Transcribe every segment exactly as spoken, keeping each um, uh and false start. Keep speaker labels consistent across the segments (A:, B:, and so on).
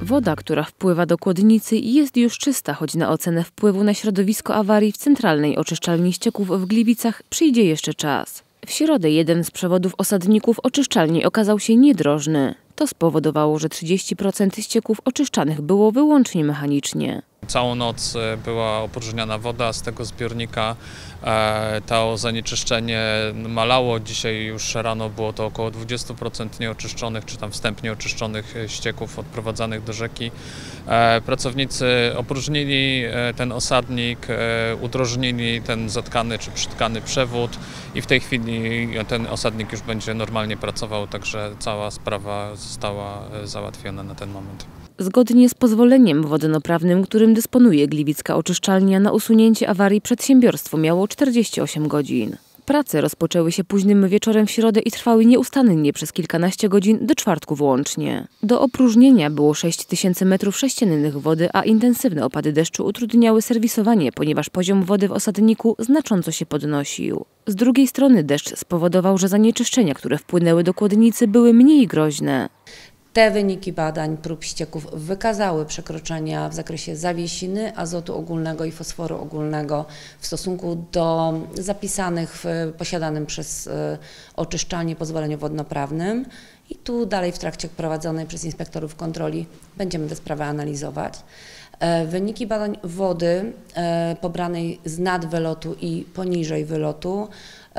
A: Woda, która wpływa do Kłodnicy, jest już czysta, choć na ocenę wpływu na środowisko awarii w centralnej oczyszczalni ścieków w Gliwicach przyjdzie jeszcze czas. W środę jeden z przewodów osadników oczyszczalni okazał się niedrożny. To spowodowało, że trzydzieści procent ścieków oczyszczanych było wyłącznie mechanicznie.
B: Całą noc była opróżniana woda z tego zbiornika. To zanieczyszczenie malało. Dzisiaj już rano było to około dwadzieścia procent nieoczyszczonych, czy tam wstępnie oczyszczonych ścieków odprowadzanych do rzeki. Pracownicy opróżnili ten osadnik, udrożnili ten zatkany czy przytkany przewód i w tej chwili ten osadnik już będzie normalnie pracował, także cała sprawa została załatwiona na ten moment.
A: Zgodnie z pozwoleniem wodnoprawnym, którym dysponuje gliwicka oczyszczalnia, na usunięcie awarii przedsiębiorstwo miało czterdzieści osiem godzin. Prace rozpoczęły się późnym wieczorem w środę i trwały nieustannie przez kilkanaście godzin do czwartku włącznie. Do opróżnienia było sześć tysięcy metrów sześciennych wody, a intensywne opady deszczu utrudniały serwisowanie, ponieważ poziom wody w osadniku znacząco się podnosił. Z drugiej strony deszcz spowodował, że zanieczyszczenia, które wpłynęły do Kłodnicy, były mniej groźne.
C: Te wyniki badań prób ścieków wykazały przekroczenia w zakresie zawiesiny, azotu ogólnego i fosforu ogólnego w stosunku do zapisanych w posiadanym przez oczyszczalnię pozwoleniu wodnoprawnym. I tu dalej w trakcie prowadzonej przez inspektorów kontroli będziemy tę sprawę analizować. Wyniki badań wody pobranej z nad wylotu i poniżej wylotu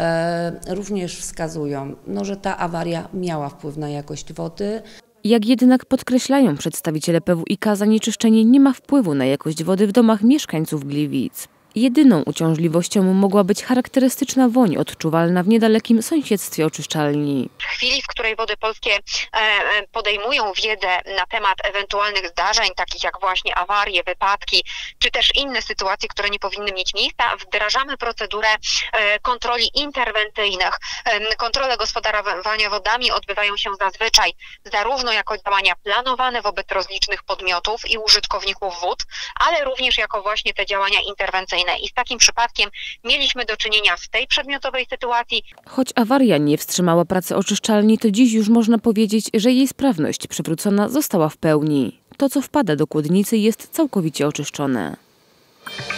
C: również wskazują, no, że ta awaria miała wpływ na jakość wody.
A: Jak jednak podkreślają przedstawiciele P W I K, zanieczyszczenie nie ma wpływu na jakość wody w domach mieszkańców Gliwic. Jedyną uciążliwością mogła być charakterystyczna woń odczuwalna w niedalekim sąsiedztwie oczyszczalni.
D: W chwili, w której Wody Polskie podejmują wiedzę na temat ewentualnych zdarzeń, takich jak właśnie awarie, wypadki, czy też inne sytuacje, które nie powinny mieć miejsca, wdrażamy procedurę kontroli interwencyjnych. Kontrole gospodarowania wodami odbywają się zazwyczaj zarówno jako działania planowane wobec rozlicznych podmiotów i użytkowników wód, ale również jako właśnie te działania interwencyjne. I z takim przypadkiem mieliśmy do czynienia w tej przedmiotowej sytuacji.
A: Choć awaria nie wstrzymała pracy oczyszczalni, to dziś już można powiedzieć, że jej sprawność przywrócona została w pełni. To, co wpada do Kłodnicy, jest całkowicie oczyszczone.